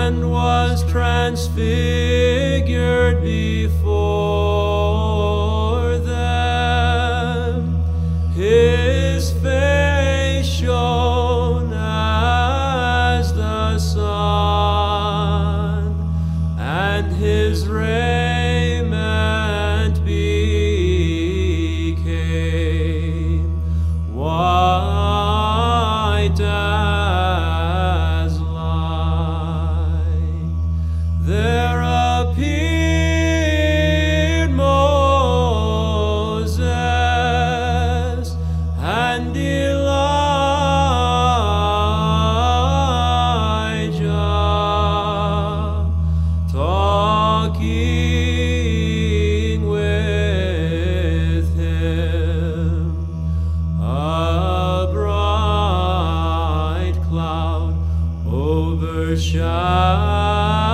and was transfigured before them. His face shone as the sun, and his raiment became white as light. There appeared Moses and Elijah, talking with him. A bright cloud overshadowed